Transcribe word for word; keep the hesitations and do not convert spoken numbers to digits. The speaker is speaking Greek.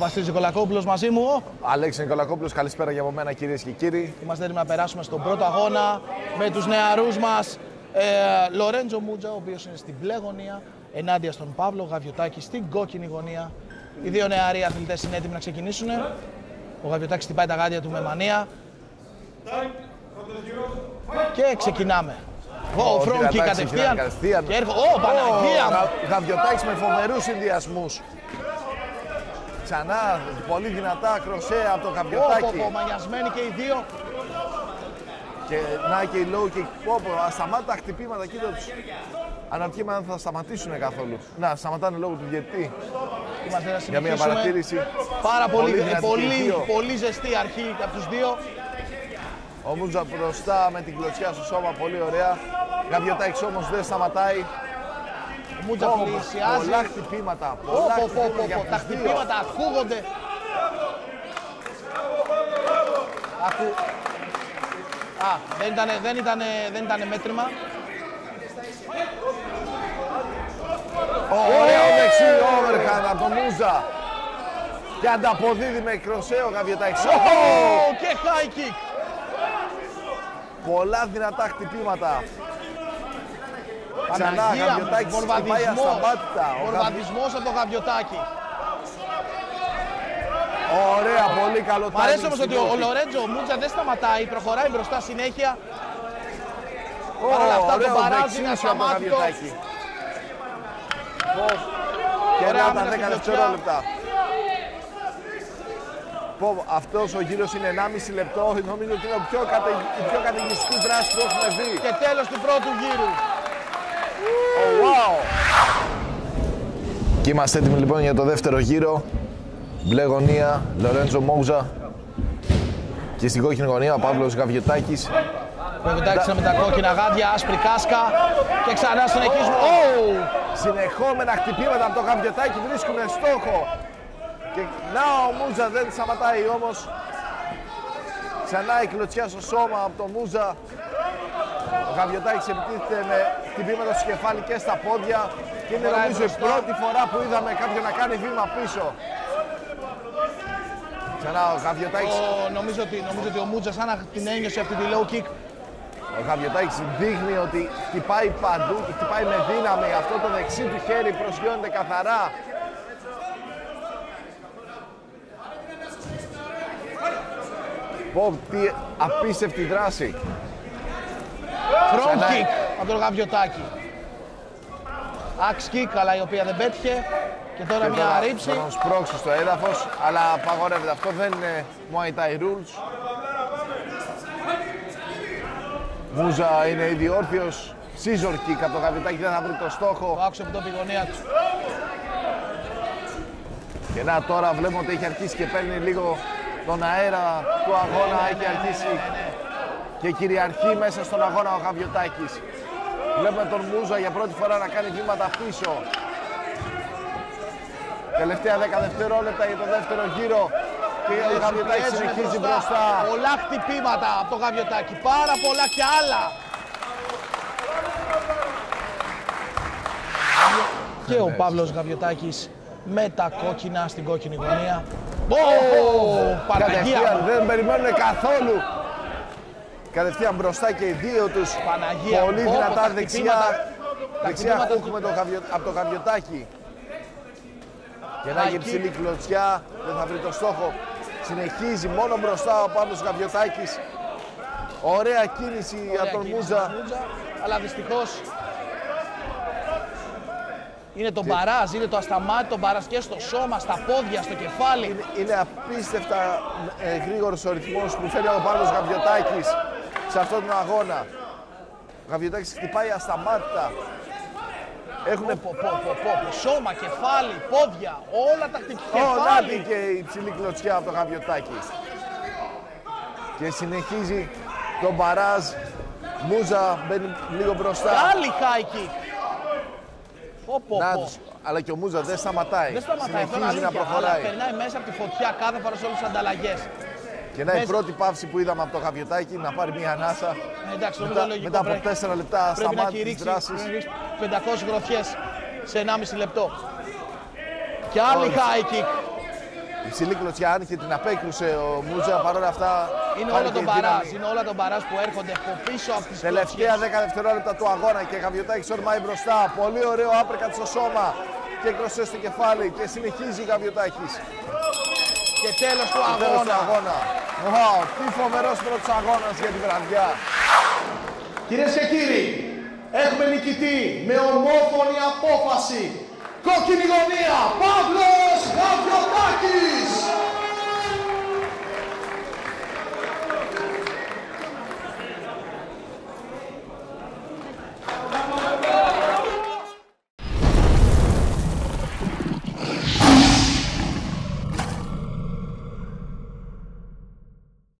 Βασίλης Νικολακόπουλος μαζί μου. Αλέξης Νικολακόπουλος, καλησπέρα για από μένα κυρίες και κύριοι. Είμαστε έτοιμοι να περάσουμε στον πρώτο αγώνα με τους νεαρούς μας. Ε, Λορέντζο Μούτζα, ο οποίος είναι στην μπλε γωνία, ενάντια στον Παύλο Γαβιωτάκη στην κόκκινη γωνία. Οι δύο νεαροί αθλητές είναι έτοιμοι να ξεκινήσουν. Ο Γαβιωτάκης χτυπάει τα γάντια του με μανία. Και ξεκινάμε. Ο Φρόνκι κατευθείαν. Και έρχο... Ω, Παναγία! Γαβιωτάκης με φοβερούς συνδυασμούς. Ξανά πολύ δυνατά κροσέ από το Γαβιωτάκη. Ω, μανιασμένοι και οι δύο. Και να και οι low kick. Πόπο, ασταμάτα χτυπήματα, κοίτα τους. Αναρωτιέμαι αν θα σταματήσουν καθόλου. Να, σταματάνε λόγω του διαιτητή. Για μια παρατήρηση. Πάρα πολύ, πολύ, πολύ, πολύ ζεστή αρχή από τους δύο. Ο Μούτζα μπροστά με την κλωτσιά στο σώμα, πολύ ωραία. Γαβιωτάκης όμως δεν σταματάει. Ο Μούτζα πλησιάζει. Πολλά χτυπήματα, πολλά πω, χτυπήματα πω, πω, για πω. Τα χτυπήματα ακούγονται. Ακού... Α, δεν ήταν, δεν ήτανε, δεν ήτανε μέτρημα. Ωραίο δεξί overhand από τον Μούτζα. Και ανταποδίδει με κροσέ ο Γαβιωτάκης. Και high kick. Πολλά δυνατά χτυπήματα. Ξανά Γαβιωτάκης χτυπάει ασταμάτητα. Βορβαδισμός από το Γαβιωτάκη. Ωραία, πολύ καλό timing. Μ' αρέσει όμως ότι ο Λορέντζο Μούτζα δεν σταματάει, προχωράει μπροστά συνέχεια. Παρ' όλα αυτά τον παράζει είναι ασταμάτητο. Και ένα τα δέκα δευτερόλεπτα. Αυτός ο γύρος είναι ενάμιση λεπτό, νομίζω ότι είναι η πιο, κατε... πιο καταιγιστική δράση που έχουμε δει. Και τέλος του πρώτου γύρου. Oh, wow. Και είμαστε έτοιμοι λοιπόν για το δεύτερο γύρο. Μπλε γωνία, Λορέντζο Μούτζα. Και στην κόκκινη γωνία ο Παύλος Γαβιωτάκης. Ο Γαβιωτάκης είναι με τα κόκκινα γάντια, άσπρη κάσκα. Και ξανά συνεχίζουμε. Oh! Συνεχόμενα χτυπήματα από το Γαβιωτάκη βρίσκουν στόχο. Και να ο Μούτζα δεν σταματάει όμως. Ξανά η κλωτσιά στο σώμα από τον Μούτζα. Ο Γαβιωτάκης επιτίθεται με χτυπήματα στο κεφάλι και στα πόδια. Και είναι νομίζω η πρώτη φορά που είδαμε κάποιον να κάνει βήμα πίσω. Ξανά ο Γαβιωτάκης. Oh, νομίζω, ότι, νομίζω ότι ο Μούτζα σαν να την ένιωσε αυτή τη low kick. Ο Γαβιωτάκης δείχνει ότι χτυπάει παντού, χτυπάει με δύναμη. Αυτό το δεξί του χέρι προσγειώνεται καθαρά. Πω, τι απίστευτη δράση. Front kick από τον Γαβιωτάκη. Axe kick, αλλά η οποία δεν πέτυχε. Και τώρα και μια τώρα ρήψη. Θα τον σπρώξει στο έδαφος, αλλά απαγορεύεται. Αυτό δεν είναι Muay Thai rules. Μούτζα είναι ήδη όρθιος. Scissor kick από τον Γαβιωτάκη, δεν θα βρει το στόχο. Το άκουσε από την γωνία του. Και να τώρα βλέπουμε ότι έχει αρχίσει και παίρνει λίγο τον αέρα του αγώνα, ναι, έχει αρχίσει ναι, ναι, ναι. Και κυριαρχεί μέσα στον αγώνα ο Γαβιωτάκης. Βλέπουμε τον Μούτζα για πρώτη φορά να κάνει βήματα πίσω. Τελευταία δέκα δευτερόλεπτα για το δεύτερο γύρο. Και ο Γαβιωτάκης συνεχίζει μπροστά. μπροστά. Πολλά χτυπήματα από το Γαβιωτάκη, πάρα πολλά και άλλα. Και ο Παύλος Γαβιωτάκης με τα κόκκινα στην κόκκινη γωνία. Oh, Παναγία! Δεν περιμένουν καθόλου. Κατευθείαν μπροστά και οι δύο τους. Παναγία. Πολύ oh, δυνατά τα δεξιά. Δεξιά χτυπήματα... χούκ με το γαβιο... από το Γαβιωτάκη. Και να έχει ψηλή κλωτσιά. Δεν θα βρει το στόχο. Συνεχίζει μόνο μπροστά ο Παύλος Γαβιωτάκης. Ωραία κίνηση Ωραία από τον Μούτζα. Αλλά δυστυχώς είναι το και... μπαράζ, είναι το ασταμάτητο μπαράζ και στο σώμα, στα πόδια, στο κεφάλι. Είναι, είναι απίστευτα ε, γρήγορος ο ρυθμός που φέρει ο Παύλος Γαβιωτάκης σε αυτόν τον αγώνα. Ο Γαβιωτάκης χτυπάει ασταμάτητα. Έχουμε πω, πω, πω, πω, πω. Σώμα, κεφάλι, πόδια, όλα τα χτυπήματα. Κεφάλι και η ψηλή κλωτσιά από το Γαβιωτάκη. Και συνεχίζει τον μπαράζ. Μούτζα μπαίνει λίγο μπροστά. Άλλη high kick. Πω, πω, να, πω. Αλλά και ο Μούτζα δεν σταματάει. Δεν σταματάει, συνεχίζει να προχωράει. Αλλά περνάει μέσα από τη φωτιά κάθε φορά σε όλες τις ανταλλαγές. Και να η πρώτη παύση που είδαμε από το Γαβιωτάκη να πάρει μια ανάσα. Ε, εντάξει, μετά, λογικό, μετά από πρέπει, τέσσερα λεπτά σταμάτησε τις δράσεις. πεντακόσιες γροθιές σε ενάμιση λεπτό. Και άλλη high kick. Υψηλή κλωτσιά, αν και την απέκρουσε ο Μούτζα, παρόλα αυτά. Είναι όλο τον παράζ, είναι όλα τον παράζ που έρχονται από πίσω από τις τελευταία δέκα δευτερόλεπτα του αγώνα και Γαβιωτάκης ορμάει μπροστά. Πολύ ωραίο άπρεκατ στο σώμα και κροσέ στο κεφάλι και συνεχίζει ο Γαβιωτάκης. Και τέλος του αγώνα. Τέλος του αγώνα. Wow, τι φοβερός πρώτος αγώνας για τη βραδιά. Κυρίες και κύριοι, έχουμε νικητή με ομόφωνη απόφαση. Κόκκινη γωνία, Παύλος Γαβιωτάκης!